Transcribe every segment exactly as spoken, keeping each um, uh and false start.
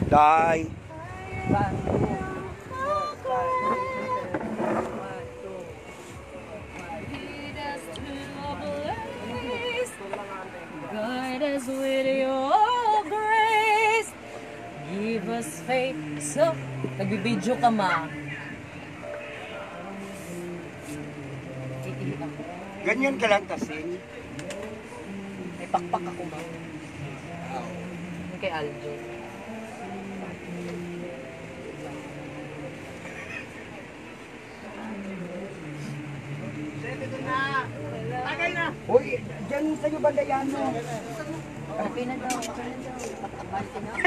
Die. One, two, four, five, one, two, Lead us to a place, guide us with your grace, give us faith. So, nagbibidyo ka ma. Iiyak ako. Ganyan ka lang tasin. May pakpak ako ma. Kay Aljo. Tagay na! Uy, dyan sa'yo banda yan mo. Okay na daw, okay na daw. Balik na.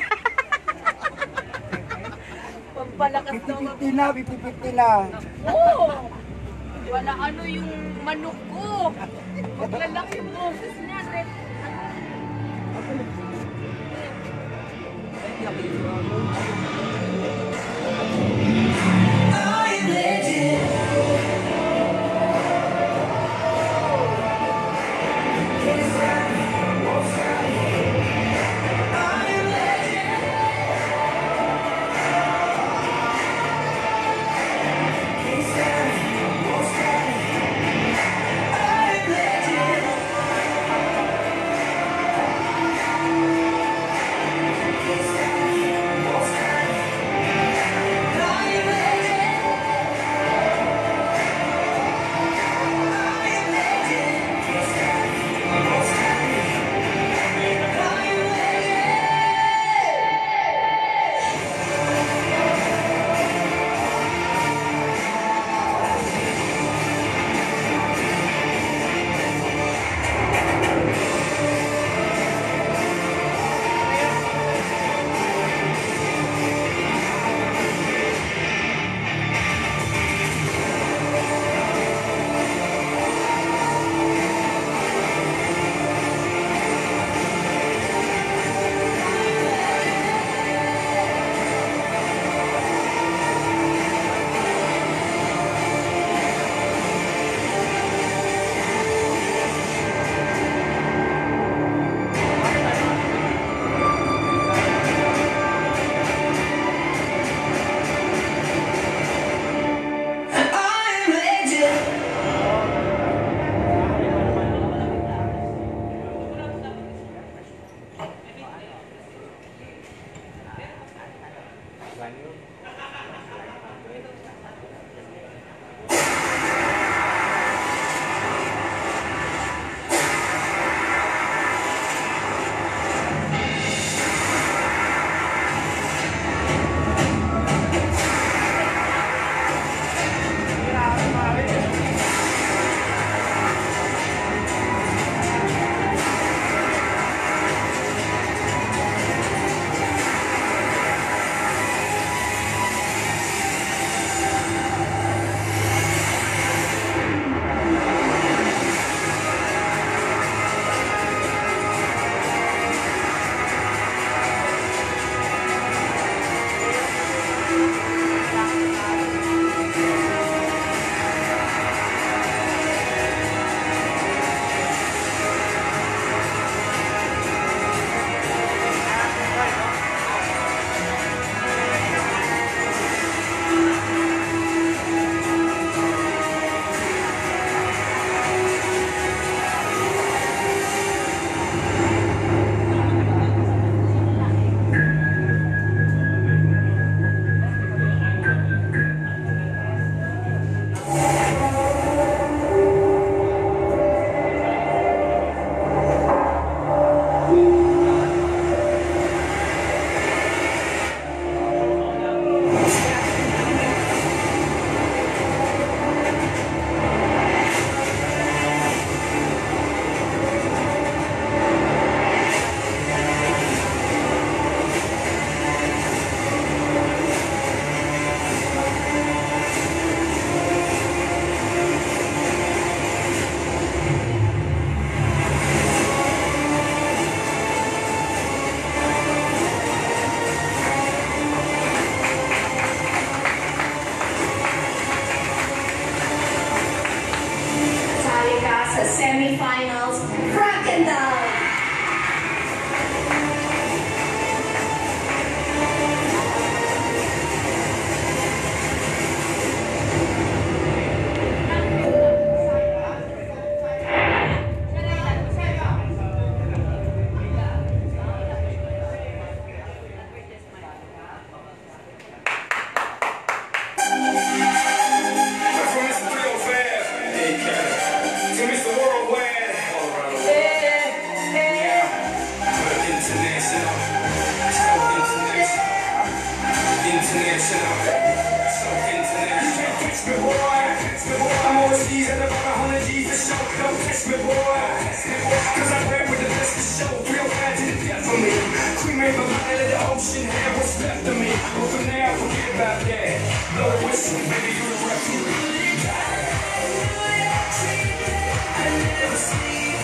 Pampalakas daw. Pipiti na, pipiti na. Oo! Wala ano yung manok ko. Maglalaki yung boses niya. international, so international, international, so international. You can't catch me, boy. I'm overseas at about a hundred G's for show. Don't catch me, boy. Cause I ran with the best for show. Real bad to the death for me. Queen made my mind let the ocean have what's left of me. But for now, forget about that. Blow the whistle, baby, you the referee. I never sleep.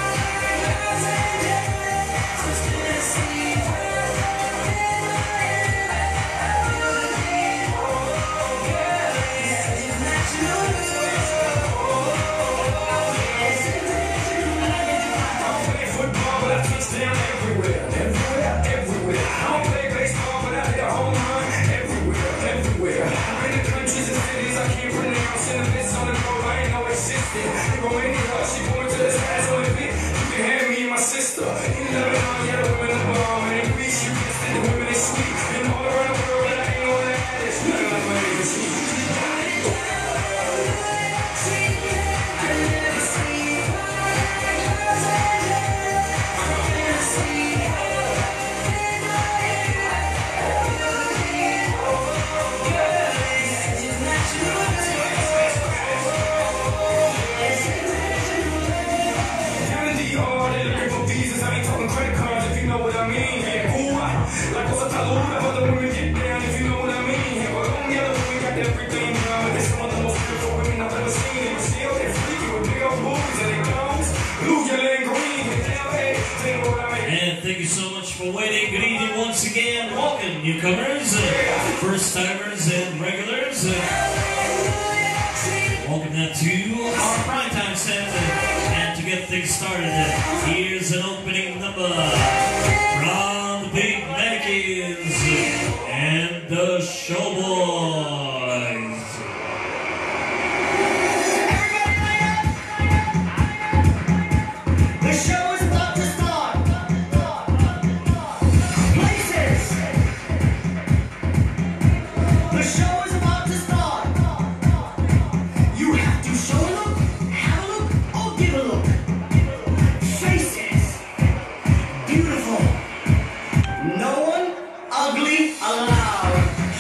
Down everywhere, everywhere, everywhere. I don't play baseball, but I hit a home run everywhere, everywhere. I'm in the countries and cities I can't pronounce. In the midst on the road, I ain't know existed. In Romania, she going to the skies on the beat. You can have me and my sister. In Lebanon, yeah, the women are bomb. And in Greece, you can see the women is sweet. And all around the world, but I ain't on that. It's nothing like my nigga sweet. I never sleep. Like what's a talura, but the women get down if you know what I mean. Here, but on the other women got everything down. But they're some of the most beautiful women I've ever seen. And still, they're freaky with big old boobs and they thumbs. Blue, yellow, and green. And L A, they know what I mean. And thank you so much for waiting. Good evening once again. Welcome, newcomers, uh, first-timers, and regulars. Uh, welcome now to our primetime set. Uh, and to get things started, uh, here's an opening number from the Big Mannequins and the Showboys. The show is about to start. Places. The show is about to start. You have to show a look, have a look, or give a look. Faces. Beautiful. No one ugly allowed.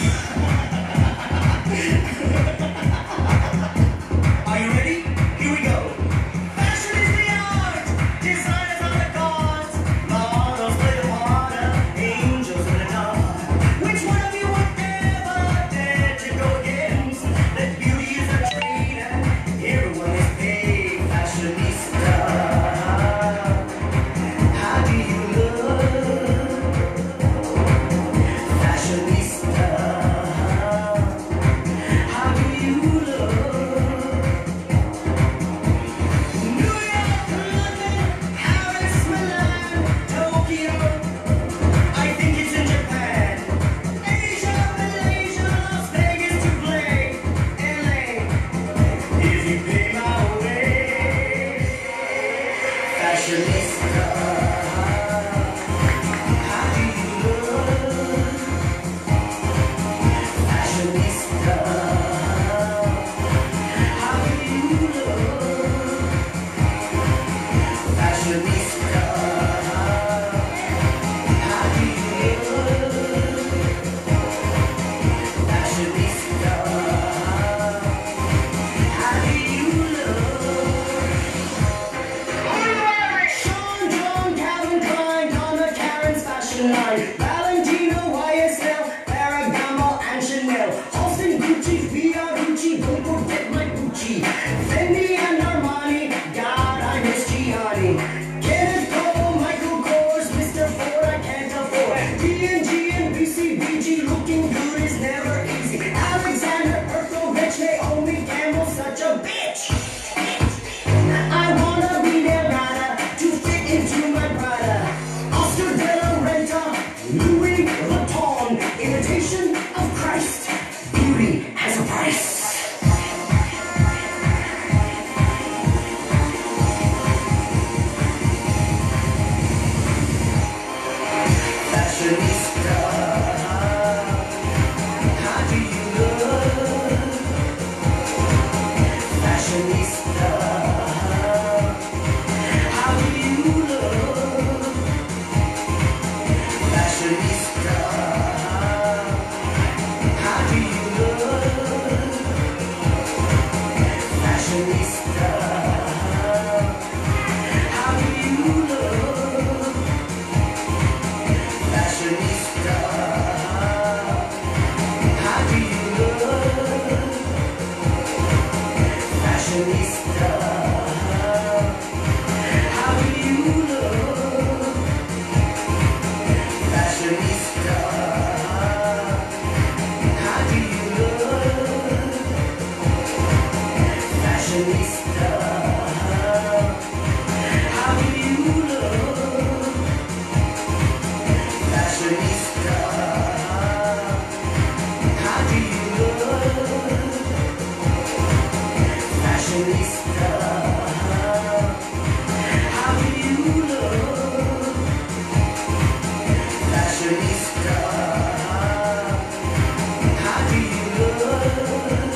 Are you ready? Here we go. Fashion is the art. Designers are the gods. Models play the part of angels in the dark. Which one of you would ever dare to go against? That beauty is a trade and everyone is paid. Fashionista. How do you look? Fashionista. How do you look? New York, London, Paris, Milan, Tokyo. I think it's in Japan. Asia, Malaysia, Las Vegas to play. L A. If you pay my way. Fashionista. How do you look? Fashionista. How do you look? Fashionista. How do you look? Fashionista. How do you look? Sean, John, Calvin Klein, Donna Karen's fashion line. Valentino, Y S L, Ferragamo, and Chanel. Austin, Gucci, Fiorucci, don't forget my Gucci. Fendi and Armani, God, I miss Gianni. Kenneth Cole, Michael Kors, Mister Ford, I can't afford. D and G and B C B G, looking good is never easy. Alexander, Urkel, Rich, Naomi Campbell, such a bitch. I wanna be their rider to fit into my Prada. Oscar de la Renta, Fashionista, how do you look?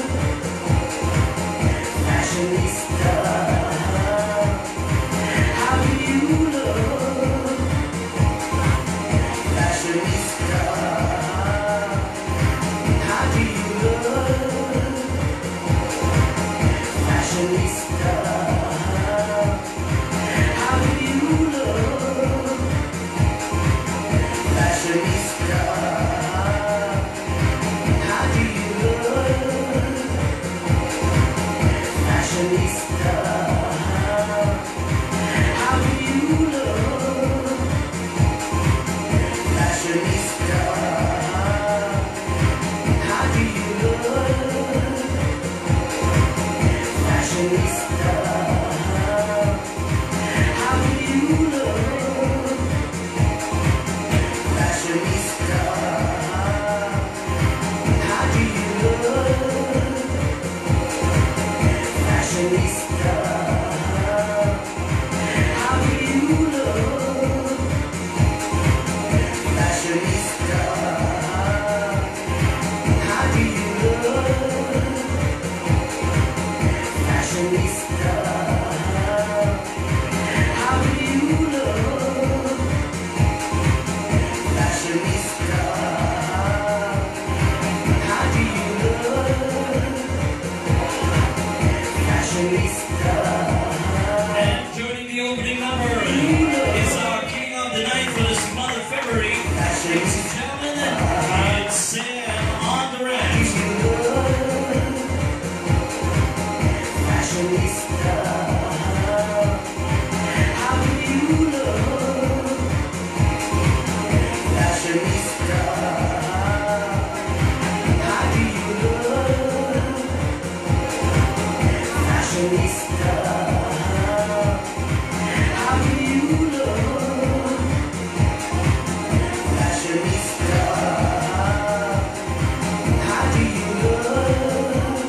Fashionista, how do you look? Fashionista, how do you look? Fashionista, how do you look? Fashionista, how do you look? Fashionista, how do you look? Fashionista, how do you look? Fashionista, how do you look? Fashionista, how do you look? Fashionista, how do you look? Fashionista, how do you look? Fashionista, how do you look? Fashionista, how do you look? Fashionista. And joining the opening number is our king of the night for this month of February. Ladies and gentlemen, it's Sam on the ranch. Fashionista, how do you look? Fashionista, how do you look? Fashionista, how do you look? Fashionista, how do you look?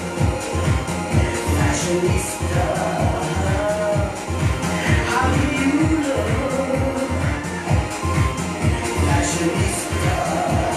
Fashionista, how do you look? Fashionista.